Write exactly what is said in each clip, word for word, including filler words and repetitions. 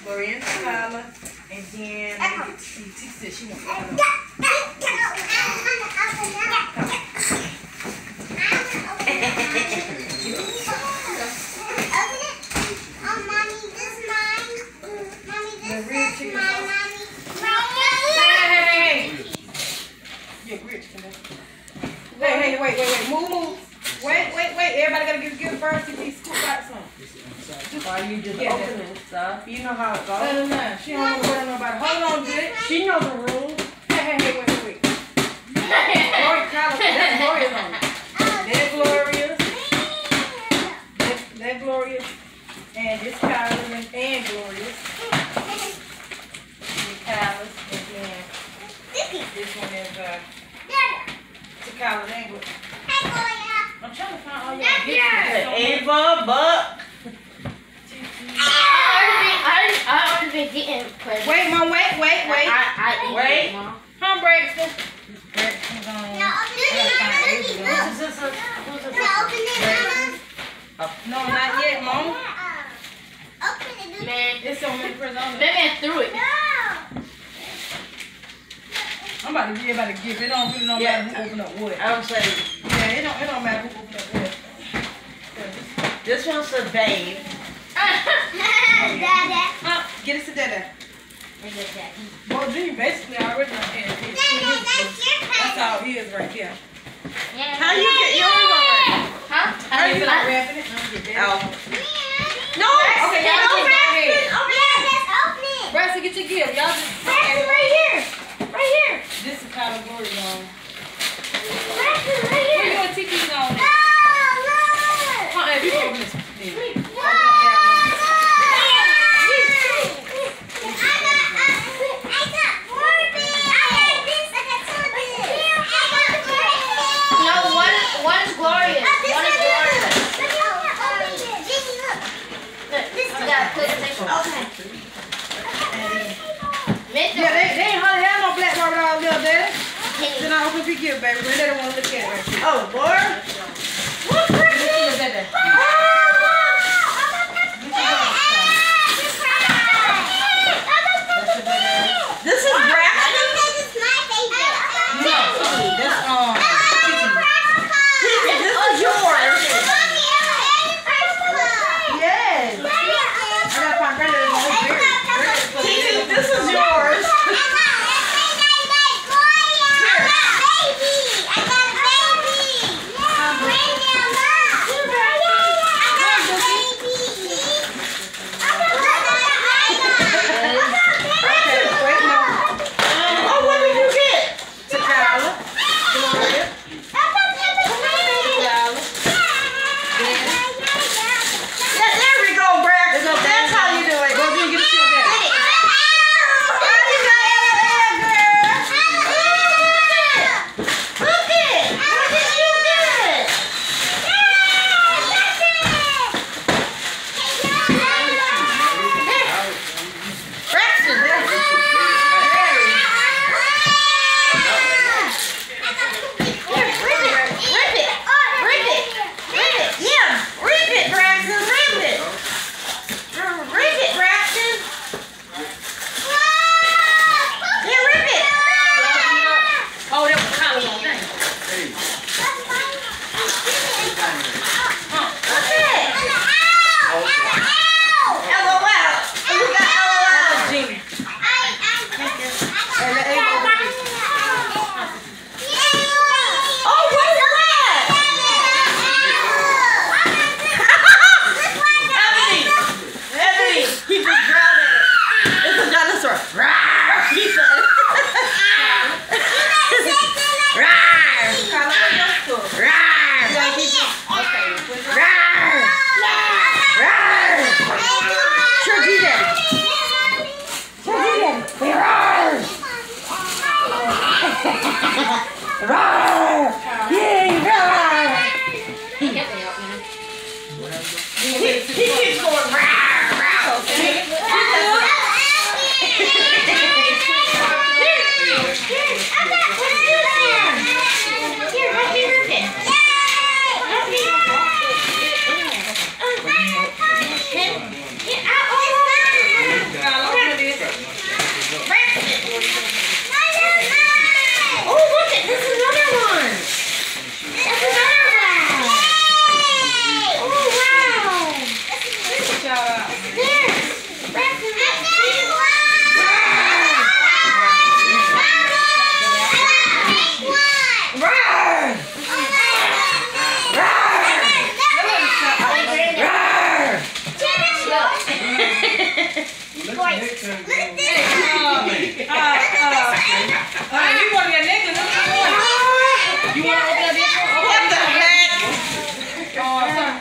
Gloria and Tyler. And then she said she wants to open up. Hey, hey, wait, wait, wait, move, move. Wait, wait, wait. Everybody gotta give give first if you scoop out some. Why you just Yeah, opening stuff? You know how it goes. No, no, no. She don't want to tell nobody. Hold on, good. She knows the rules. Hey, hey, hey, wait, wait, wait. Gloria, Kyla, that's Gloria's on it. They're Gloria's. That's, they're Gloria's. And this Kyla's and, and Gloria's. This Kyla's. And then this one is, uh, to Kyla's and Gloria's. I'm trying to find all your gifts. Ava, Buck. I already been getting presents. Wait, Mom, wait, wait, wait. I, I eat Wait. it, Mom. Huh, Braxton? Braxton's on. No, open it. Who's this? Who's this? No, not yet, Mom. Man, It's so many presents on that there. man threw it. I'm about to give everybody a gift. It don't really don't Yeah. matter who open up what. I would say Yeah, it don't, it don't matter who open up what. this one's for Babe. Dada. Uh, get it to Dada. Well, G basically already done had it. That's all it is right here. How you get yours already? Huh? How you like wrapping it? Oh. No! Okay, y'all just go ahead. Open Braxton, get your gift. Y'all just it. Right here. Right here. This is Kyla Gloria's on. Right Where you here. want Tiki's on? Oh, look. Uh-uh, you open this. Yeah. No, one, one is glorious. One is glorious. Look, this is that PlayStation. Okay. Yeah, they, they ain't hardly have no black marble all there, daddy. Hey. Then I open up your gift, baby. They don't want to look at it right here. Oh, Laura? What Look present? at that. This is Braxton? No, that's um. This is yours. Yes. I gotta find Brandon. Kiki, this is yours. How twice. Hey, uh, uh, uh, uh, you want your necklace? That's what you want. You want to open up this one? Okay. What the heck? Oh, I'm sorry.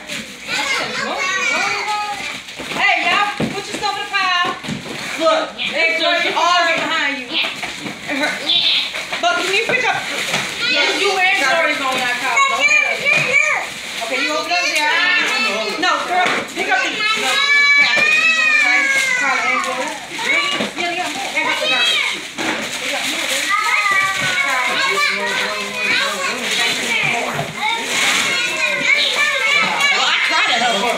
Hey, y'all, put your stuff in the pile. Look. Hey, Gloria, all behind you. But can you pick up? Yes, you and Glory's on that couch. Okay, you open up there. No, girl, pick up the. No, Okay, Carla and Glory. Yeah, they got more. Hey, what's the garbage? They got more, baby. Well, I tried it over.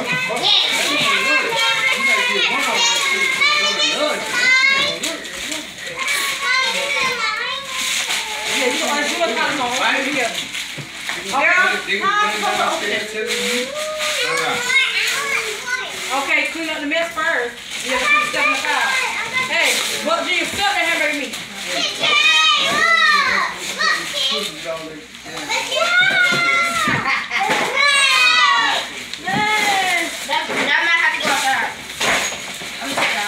Yeah, you want to do a couple more. Right here. Okay, clean up the mess first. You have to put the stuff in the pile. Hey, what do you stuff the hamburger meat? That, that might have to go outside. I'm just out.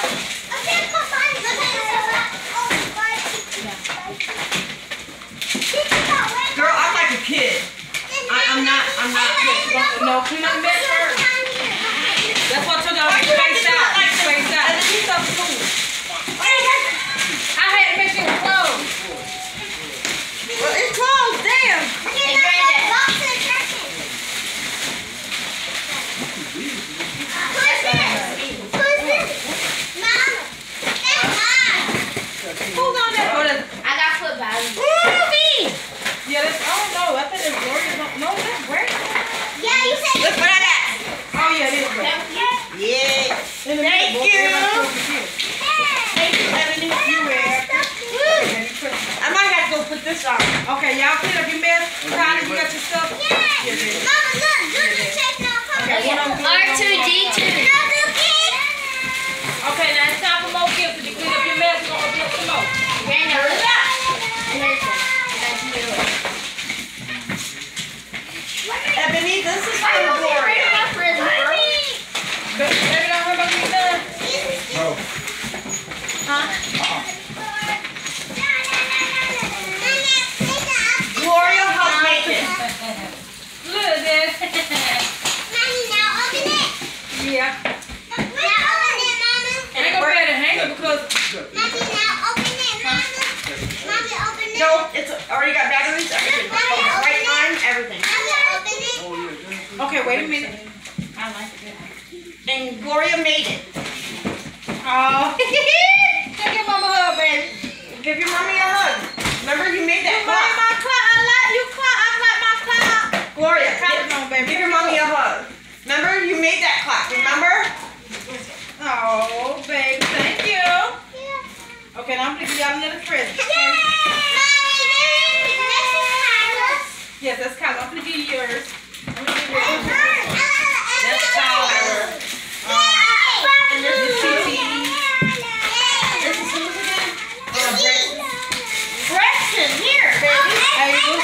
Girl, I'm like a kid. I, I'm not. I'm not. No, clean up the mess first. That's what I told y'all. Space out. Space out. And then some food. I had to make sure it was closed. Well, it's closed. Damn. Hey, Granddad. Hold on there. Hold on. I got foot value. Yeah, that's, I don't know. I think it's Gloria's. No, that's great. Look what I got. Oh, yeah, it is great. Yeah. In the Thank middle, you. everybody's confused. Thank you, Ebony. You wear. I might have to go put this on. Okay, y'all clean up your mess. Carla, you got your stuff? Yeah, baby. Okay, one of them R two D two. Okay, now it's time for more gifts. If you clean up your mess, we're gonna open up some more. Granddad, look up. Listen. Ebony, this is Why for you over here Gloria. breaking my frisbee, bro? But baby, don't hurt about me done. Gloria, help make it. Look at this. Yeah. I ain't gonna be able to hang it because No, it's already got batteries, everything. Right line, everything. okay, wait a minute. I like it. And Gloria made it. Oh, take your mama a hug, baby. Give your mommy a hug. Remember you made that You like clock. my clock? I like you clock. I like my clock. Gloria, Come on, baby. give your mommy a hug. Remember you made that clock, remember? Oh, baby, thank you. Okay, now I'm gonna give y'all another present. Yes, that's Kyla. I'm gonna give you yours. I'm gonna give you yours. That's Kyla. And this is Titi. This is who's again? Uh, Braxton. Braxton, here, baby. Ava.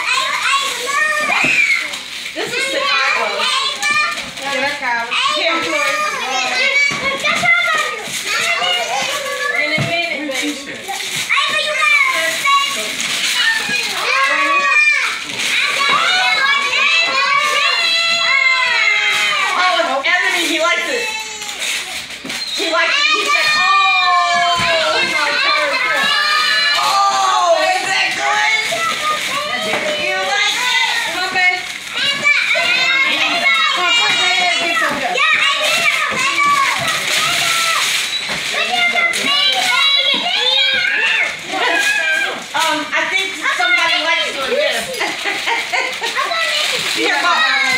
This is the Kyla. Yeah, that's Kyla. Here, Gloria. In a minute, baby. Oh, Ebony, he likes it. He likes it. He said, oh. Oh, is that good? You like it? Come on, baby. Come on, put your head against some dust. Um, I think somebody likes to give. Here, Mom.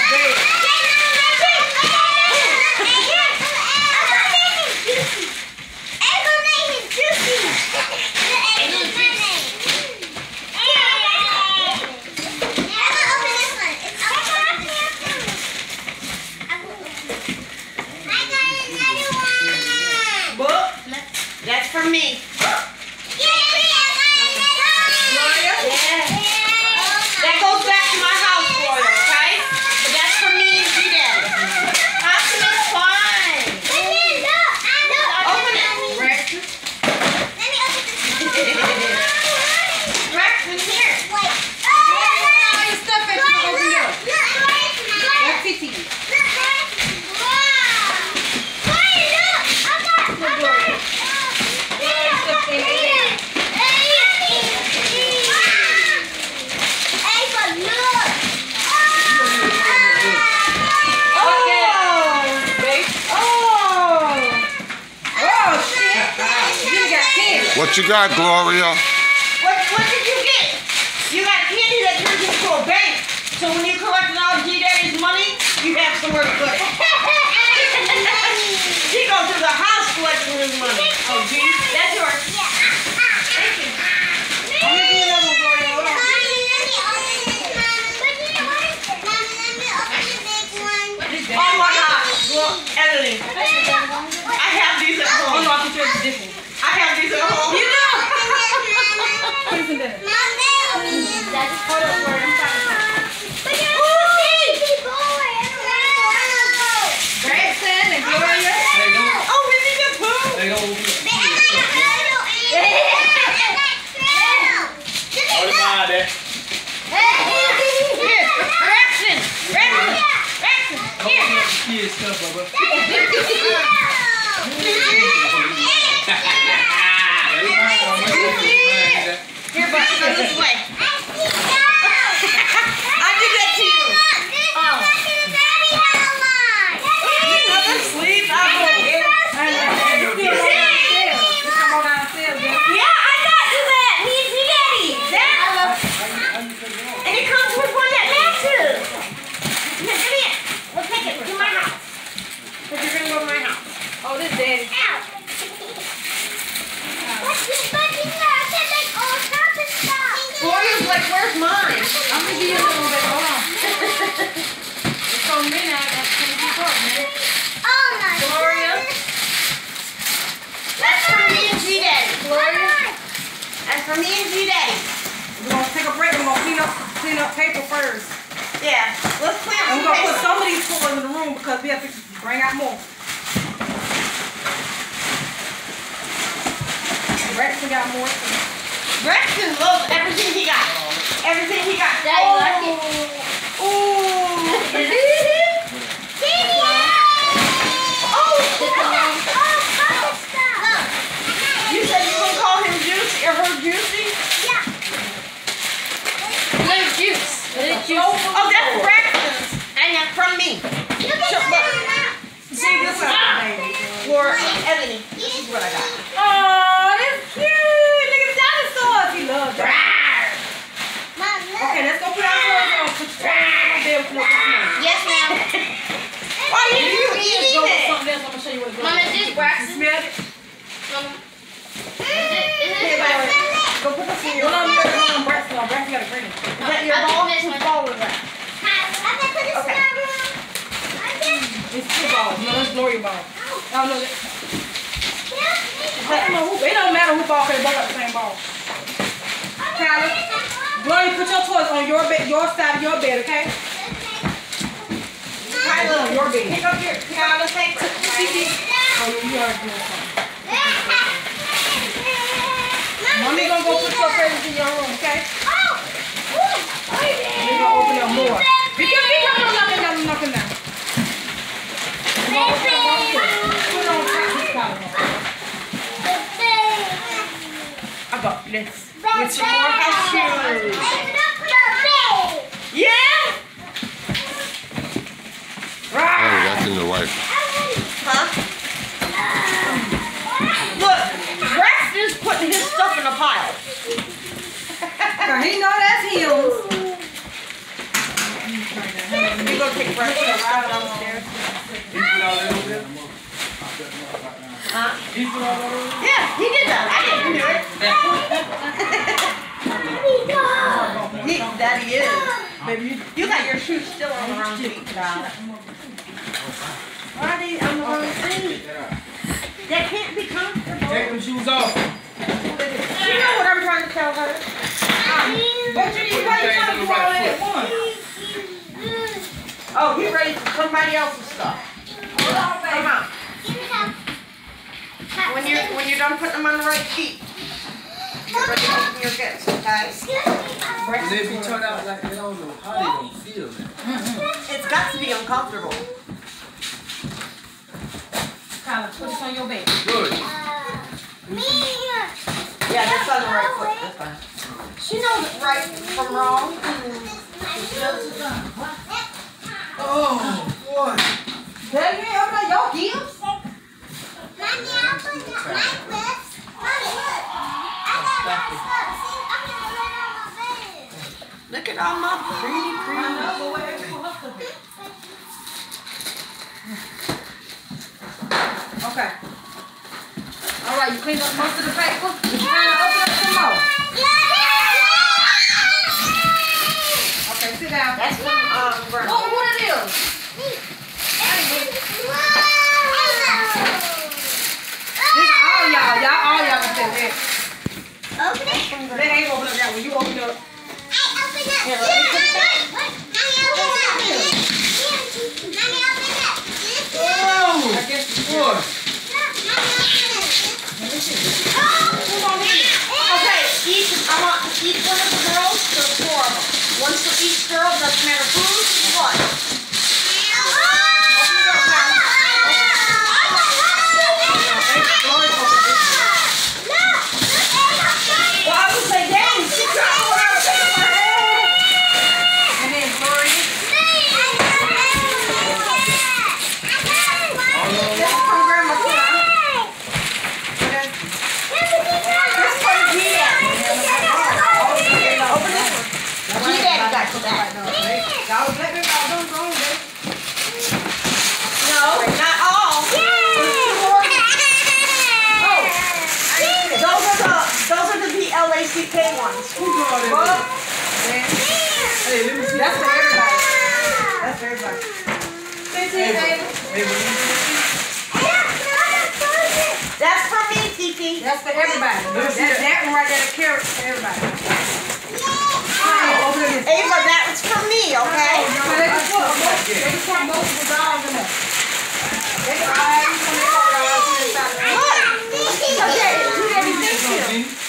Book. That's for me. Gloria? That goes back to my house, Gloria, okay? But that's for me and you, Daddy. Optimus Prime. Open it. Braxton. What you got, Gloria? What, what did you get? You got candy that turns into a bank. So when you collect all G-Daddy's money, you have somewhere to put it. He goes to the house collecting his money. Oh, G? That's yours. Thank you. I'm going to do another one, Gloria. Hold on. Oh my God. Well, Emily, I have these at home. Oh no, I can tell the difference. I have these at home. You know. Put this in there. Hold on, Lord. I'm trying to Braxton and Gloria. Oh, Winnie the Pooh. They don't be What about that? Here, Braxton. Braxton. Braxton. Here. Kid stuff, Bubba. Here, Braxton, go this way. I did that to you. Oh. Another sleeve. I'm going to get Yeah, I got you that. He's Daddy. That. And it comes with one that matches. Here, come here. We'll take it to my house. Because you're going to go to my house. Oh, this Daddy. Gloria's like, where's mine? I'm gonna give you a little bit. Hold on. It's on me now. That's gonna keep up, man. Gloria. That's for me and G-Daddy. Gloria. That's for me and G-Daddy. We're gonna take a break. We're gonna clean up, clean up paper first. Yeah. Let's clean up And some we're gonna put paper. some of these toys in the room because we have to bring out more. Braxton got more too. Braxton loves everything he got. Everything he got. Daddy, oh. like it? Ooh. You said you gonna call him Juicy or her Juicy? Little juice. Little juice. Oh, that's Braxton's. And that's from me. So, look. See this one, baby. For Ebony. This is what I got. Oh, that's cute. Look at the dinosaurs. He loves that. Okay, let's go put our toys on. Put your toys on there. Put your toys Yes, ma'am. Why are you on. eating Go with it? something else. I'm gonna show you what it's Mom, going is to this do. Braxton? Smell it. Mom, is it- is this Braxton? Go put this in your Hold on, bowl. hold on, Braxton. No, Braxton got to bring it. Is that your I'll ball? do this Whose one. ball was that? Okay. It's two balls. No, that's Gloria ball. Oh, no, that, I don't know who, it don't matter who ball, because they both got the same ball. Tyler, Gloria, put your toys on your bed, your side of your bed, okay? Tyler, on your bed. Pick up your, Tyler, take it. Oh, you are doing something. Mommy gonna go put your presents in your room, okay? We're gonna open up more. Be careful, be careful, knocking down, knocking down. We're gonna open up more too. Put it on top of this collar. I got this. With some more house shoes. Yeah? Oh, that's in the right. Huh? Look, Braxton's putting his stuff in a pile. Cause he know that's him. You go take Braxton and ride downstairs. He put all that over there? Huh? He put all that over there? Yeah, he did that. I didn't do it. He, Daddy is. Baby, you, you got your shoes still on the wrong feet, child. Why are these on the wrong feet? That can't be comfortable. Take them shoes off. You know what I'm trying to tell her? What you need, why you trying to do all that at once? Oh, he ready for somebody else's stuff. Come on. When you're when you're done putting them on the right feet, get ready to open your gifts, okay? When they be turned out like that, I don't know how they gonna feel, man. It's got to be uncomfortable. Tyler, put this on your bed. Good. Yeah, that's on the right foot. That's fine. She knows right from wrong. Oh, boy. Daddy, you ain't open up your gifts? Look at all my pretty, pretty. Okay. All right, you cleaned up most of the paper. You trying to open up some more. Okay, sit down. That's from um, Vernon. What, what it is? This all y'all. Y'all all y'all can say that. Open it. That ain't open up that one. You open up. Here, let me put that. Oh, I guess it's boy. Okay, each, I want each one of the girls, there's four of them. One for each girl, doesn't matter who's what. Well, I would say, dang, she got one out of my head. And then Gloria. This is from Grandma Tina. This is for the G-Dad. Open this one. G-Daddy got you that. Y'all let me know. Don't go on there. No, not all. Oh, those are the those are the B L A C K ones. Who draw that? Well, Hey, let me see. that's for everybody. That's for everybody. fifteen, baby. Hey, what you That's for me, Titi. That's for everybody. That, that one right there, the carrot for everybody. Oh, open it. Ava, that was for me, okay? So they can put, they can put multiple dolls in there. They can buy each one they call dolls in inside the room. Look. Okay, who did he think to?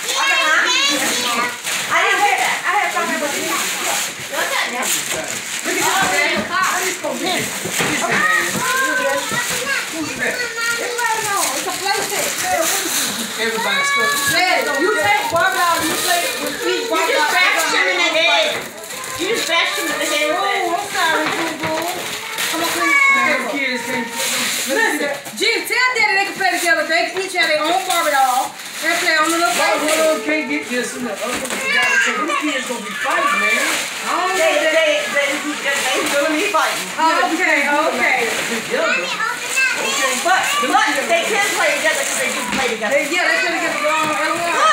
I didn't hear that. I had something with you. Look at that. Look at this, man. Everybody know, it's a playset. Everybody's stuff. Daddy, you take one doll, you play it with each one You doll. just bashed him in the head. You just bashed him in the head with Oh, it. I'm sorry, boo-boo. Come on, please. Man, kids can't put them. Listen, Jim, tell Daddy they can play together. They can each have their own Barbie doll. They play on the little Why one playset. of them can't get this and the other one got it? So them kids gonna be fighting, man. I don't know They, that. they, they, they, they doing me fighting. Okay, okay. Together. Okay. But, but they can play together because they do play together. They, yeah, they finna get the wrong L O L.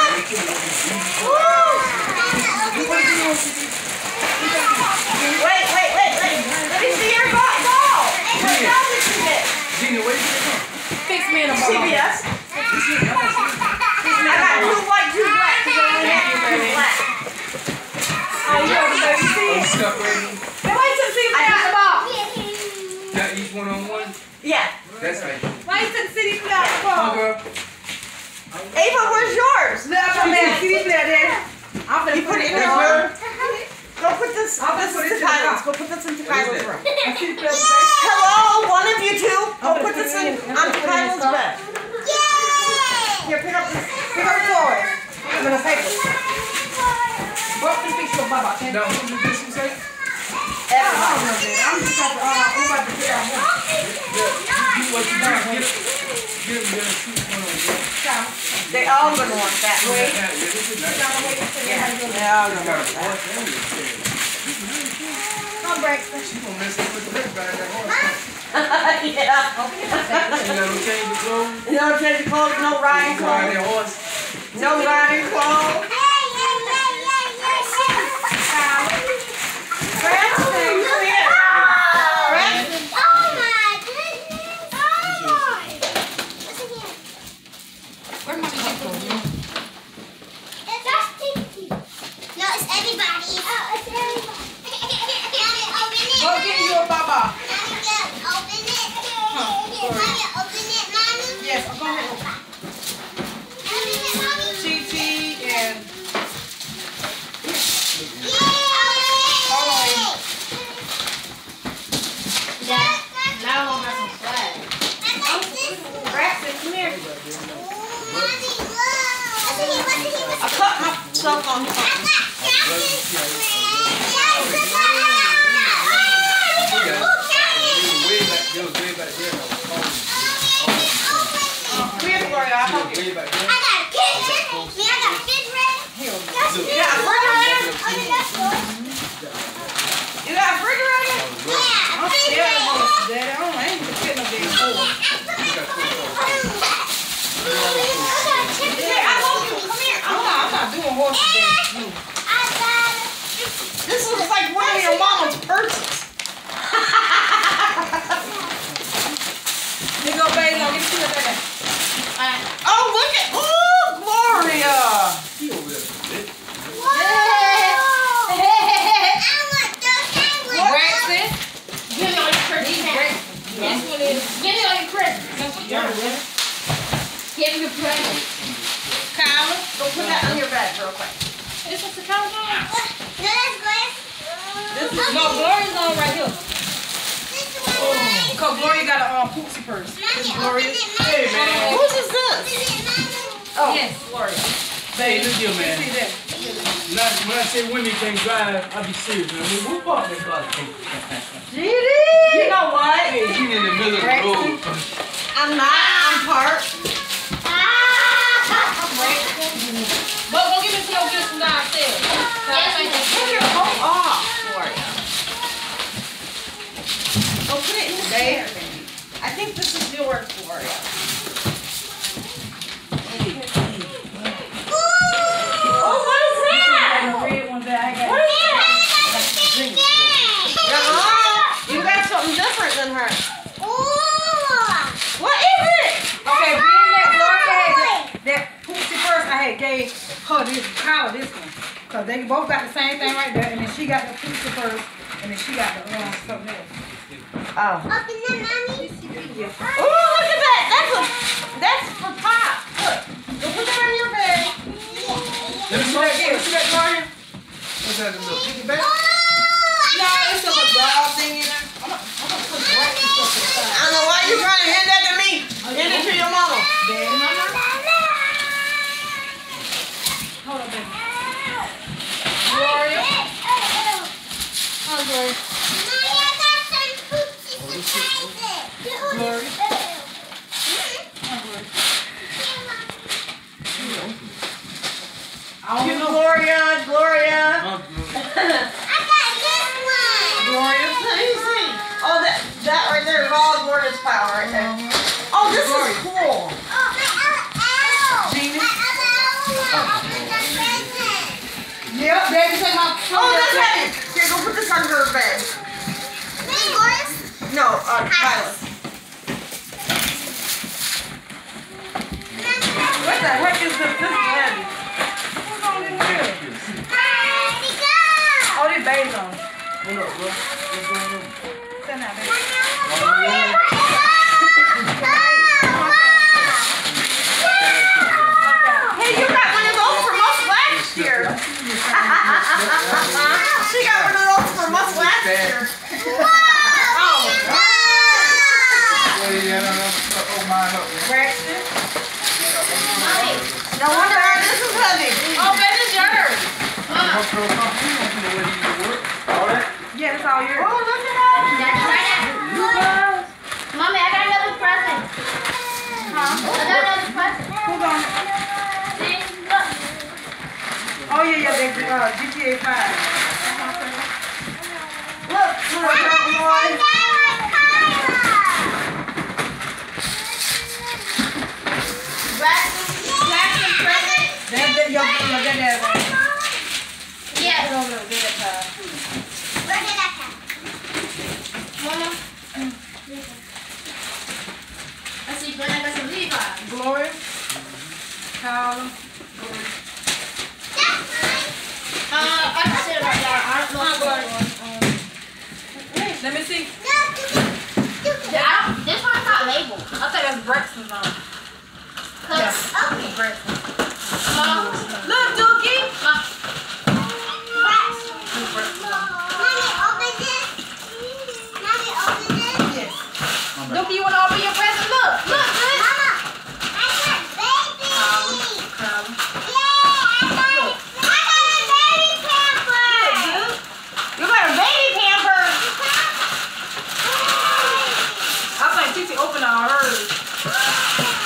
Wait, wait, wait, wait. Let me see your doll. doll. What doll did you get? Gina, where you get from? Fix me in a C ball. B S. I got two white, two black. Because I only have two black. Oh, you know the baby Oh, see? stuff ready? Hey, why you took C D out the ball? Got each one on one? Yeah. That's right. Why you took C D out the ball? Huh, girl? Ava, where's yours? Look, I'm gonna C D player there. I'm gonna You put it in there. the room. Go put this, I'll this put it into in the Kyla's. car. Go put this into What is Kyla's that? room. A C D player today. Hello, one of you two. Go gonna put put this it in in- I'm onto gonna put it in Kyla's the bed. Here, pick up this. Pick up the toy. I'm gonna take it. What can fix your baba? Can't Now, who did this you say? I don't know that. I'm just gonna, uh, I'm about to figure out one. You, what you do, get it, get it, get it, shoot one on one. They all gonna want that way. Yeah, yeah, this is not. Yeah, they all You gonna got a want that. boy family upstairs. Come, Braxton. She gonna mess up with the rest by that horse. Yeah. You gotta change the clothes. No change of clothes, no riding You ride clothes. that horse. No riding clothes. Braxton, come here. Braxton. Go get you a baba. Yes, I'm going to Chi Chi and Now I'm gonna have some swag. Braxton, come here. I cut myself on the phone. Way back, they was way back there. Come here, Gloria. I'll help you. Way back there. Yeah, we're want horses then. Mm. This looks like one of your mama's purses. You go, baby. Let me see what that is. Oh, look at, oh, Gloria. He over there. Braxton. Give me all your presents. This one is. Give me all your presents. Yeah. Give me your presents. Kyla. Go put that on your bed real quick. This is the couch on. This is, no, Gloria's on right here. Because Gloria got a um, poopsie purse. Gloria. Hey, man. Whose is this? Oh, yes, Gloria. Hey, look here, man. See that? When I, when I say women can't drive, I be serious, man. Who bought that car? You know what? Hey, she in the middle of the road. I'm not. I'm parked. But go give me some gifts from downstairs. Yes, I Take your coat off, Gloria. Go put it in the chair, baby. I think this is yours, Gloria. Oh, what is that? The red one that I got. What is that? Uh-huh. You got something different than her. What is it? Okay, being that Gloria had that, that poopsie purse, I had gave her this, Kyla this one. Because they both got the same thing right there. And then she got the poopsie purse. And then she got the um, something else. Oh. Yeah. Oh, look at that. That's a, that's for Pop. Look. Go put that on your bed. Let me see that again. See that, Gloria? What's that, a little piggy bank? No, it's a little doll thing in there. I'm gonna, I'm gonna put the right piece up to the side. I don't know why you're trying to hand that to me. Hand it to your mama. Daddy, mama. Hold on, baby. Gloria. Oh, Gloria. Gloria. I don't know. Gloria, Gloria. Huh? Gloria. Let me see. Oh, that, that right there is all Gloria's power right there. Oh, this is cool. Yep, Daddy said my. Oh, that's heavy. Here, go put this under her bed. No, uh, Kyla. What the heck is this? This is heavy. What's on in here? Oh, these babies on. Hold up, bro. What's going on? Send that baby. Hey, you got one of those from us last year. She got one of those from us last year. Oh. Well, yeah, no, no, no, oh, mine up, man. Braxton. No wonder this is heavy. Oh, baby, it's yours. What pro company? You don't know where you need to work. All that? Yeah, that's all yours. Oh, look at that. That's right. Mommy, I got another present. Huh? I got another present. Who's on? See? Look. Oh, yeah, yeah, they uh, G T A five. Look, little boy. Braxton, Braxton present. That's that, your, your granddad's on. Yeah. Put over there, get that car. Mama. I see when I got some Levi's. Gloria. Kyla. Uh, I can sit right there. I don't know how to Let me see. Yeah, this one's not labeled. I think that's Braxton's on. Yeah. Braxton. Mom. Look, Dookie. Mom. Yes. Dookie, you want to open your present? Look, look, look. You got a baby pamper. I think Titi opened all hers.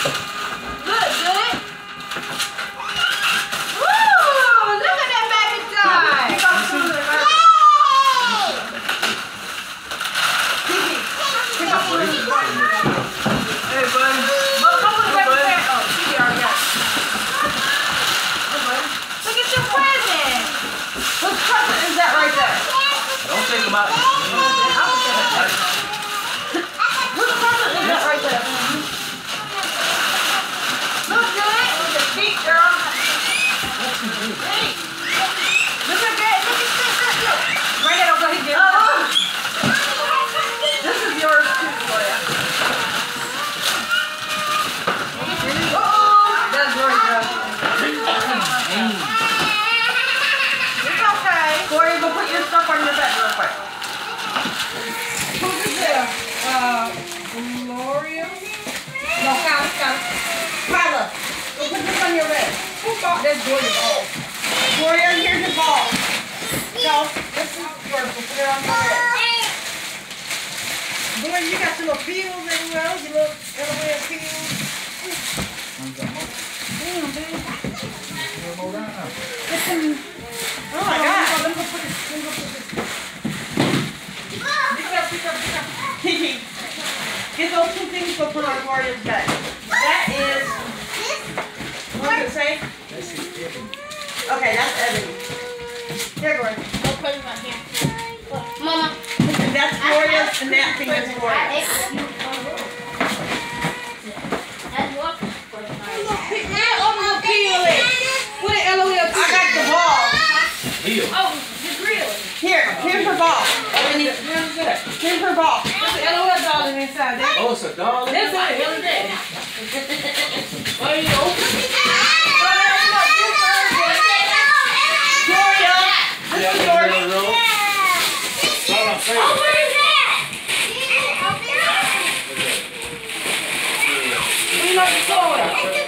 about. Look right there. Look good. Look at feet, girl. Hey. Look at that. Look at that. Look. Bring it over here. Oh. This is yours too, Gloria. Uh-oh. That's yours, girl. It's okay. Gloria, go put your stuff on your bed real quick. Who's this there? Uh, Gloria? No, count, count. Kyla, go put this on your bed. Who thought that's Gloria's ball? Gloria, here's your ball. No, this is yours. We'll put it on your bed. Gloria, you got some little pills anywhere else? Your little elevator pills? Damn, baby. Oh my God. Let me go put this. Let me go put this. Pick up, pick up, pick up. Kiki, get those two things to put on Gloria's bed. That is, what does it say? Okay, that's Ebony. Here, Gloria. Don't put it in my hand. Mama. And that's Gloria's, and that thing is Gloria's. That's what? Pick that up and peel it. Put it L O L. I got the ball. Oh, the grill. Here, here's her ball. Ebony, here's her ball. There's an L O L dollar inside there. Oh, it's a dollar. That's right, really big. Why you open? Gloria, this is yours. We like the soda.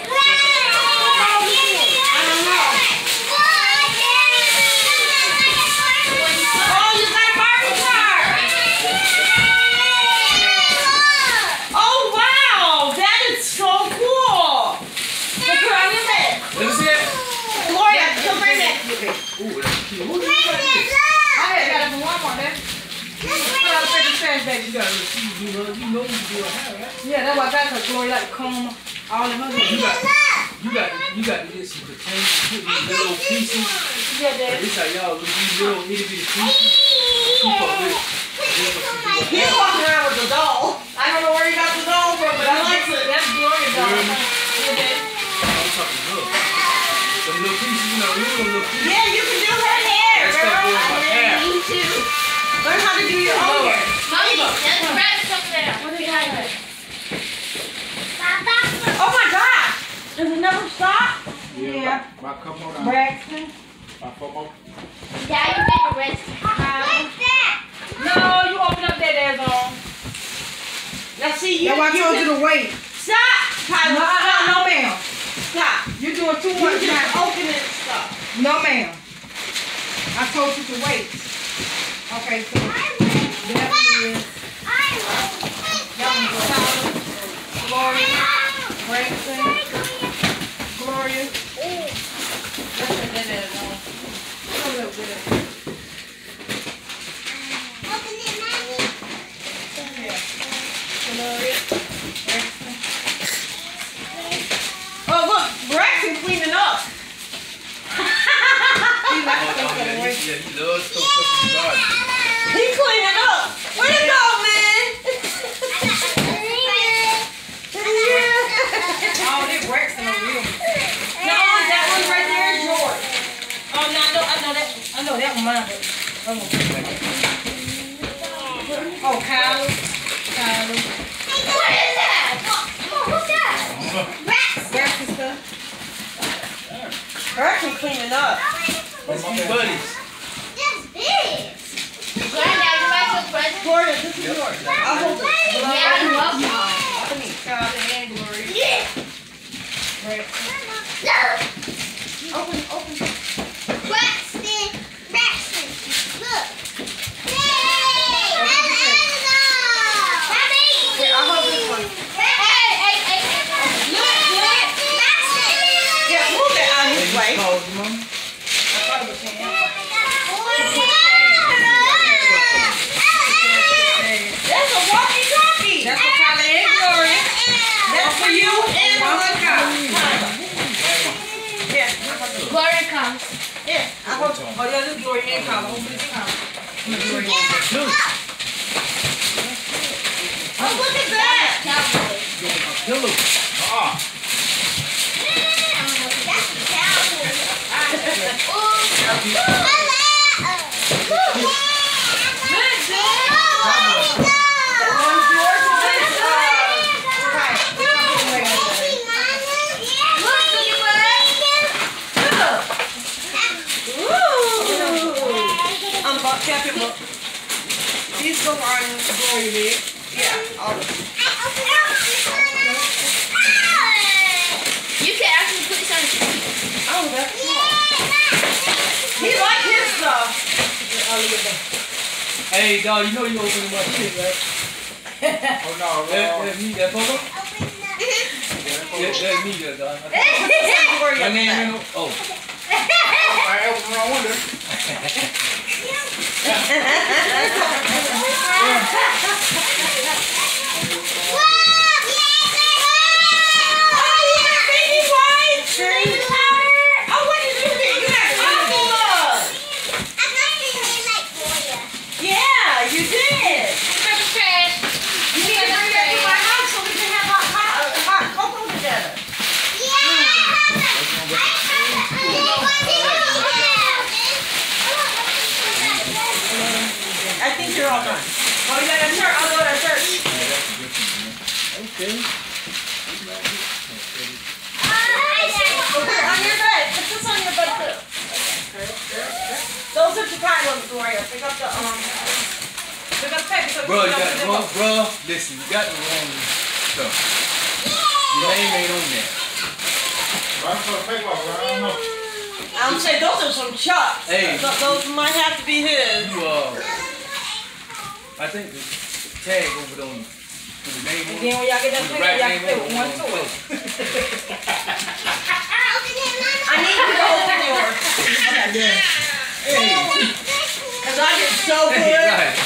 You got you know you know you do it, right? Yeah, that's why I got her Gloria like comb all in her hair. You got you got you got to get some containers, put these little pieces. Yeah, Dad. This how y'all look these little itty bitty pieces. Keep up with it. He's walking around with the doll. I don't know where he got the doll from, but I like it. That's Gloria's doll. Yeah, Dad. I'm talking look. Some little pieces, you know, little little pieces. Yeah, you can do her hair, That's girl. that boy in my hair. Me too. Learn how to do your own hair. Mommy, there's rabbits up there. What are you doing? Oh my God! Does it never stop? Yeah. My cup on. Braxton. My cup on. Dad, you get the rest. No, you open up that ass on. Now see, you. That's why I told you to wait. Stop, Tyler. No, Stop. no, no, ma'am. Stop. You're doing too You much just now. open it and stuff. No, ma'am. I told you to wait. Okay, so there it is. That one's for Tyler, Gloria, Braxton, Gloria. That's what that is on. Go look with it. Gloria, Braxton. Oh look, Braxton cleaning up. He likes to Oh, go yeah, away. he, yeah, he loves stuff stuff in the garden. He cleaning up. Where you go, man? Oh, they Braxton over here. No, that one right there is yours. Oh, no, I know, I know that. I know that one mine. But, oh, oh, Kyla. Kyla. What is that? Oh, what's that? Braxton stuff. Braxton cleaning up. Let's be buddies. Granddad, you like your present? Gloria, this is yours. I'll hold it. Yeah, I love you. Come here, Kyla and Gloria. Yeah. Braxton. Open, open. Braxton, Braxton, look. Here, I'll hold this one. Hey, hey, hey, hey. Look, look. Yeah, move it out his way. Call his mom. I thought it was him. That's a walkie-talkie. That's for Kyla and Gloria. That's for you and Monica. Yeah. Gloria comes. Yeah. I hope. Oh, yeah, this is Gloria and Kyla. Hopefully this comes. Two. Oh, look at that. Cowboys. Pillow. Ah. That's the cowboy. These go on Glory bed. Yeah, all of them. You can actually put this on your feet. Oh, that's small. He like his stuff. Hey, dog, you know you opening my shit, right? Oh no, That, wrong. that me, that photo? That, that me, that dog. My name ain't no. Oh. I opened the wrong window. I think you're all done. Oh, you got a shirt? I'll go to church. Okay. Put it on your bed. Put this on your bed too. Those are the tight ones, Gloria. Pick up the um. Pick up the paper. Bro, you got the wrong, bro. Listen, you got the wrong stuff. Your name ain't on there. I'm for the paper, bro. I don't know. I'm saying those are some chucks. Hey. Th- those might have to be his. You uh, I think the tag over on with the name And on. then when y'all get that With the paper, right y'all name can pay on with one it. toy. I need you to open yours. Hey. Because I did so Hey, good. right.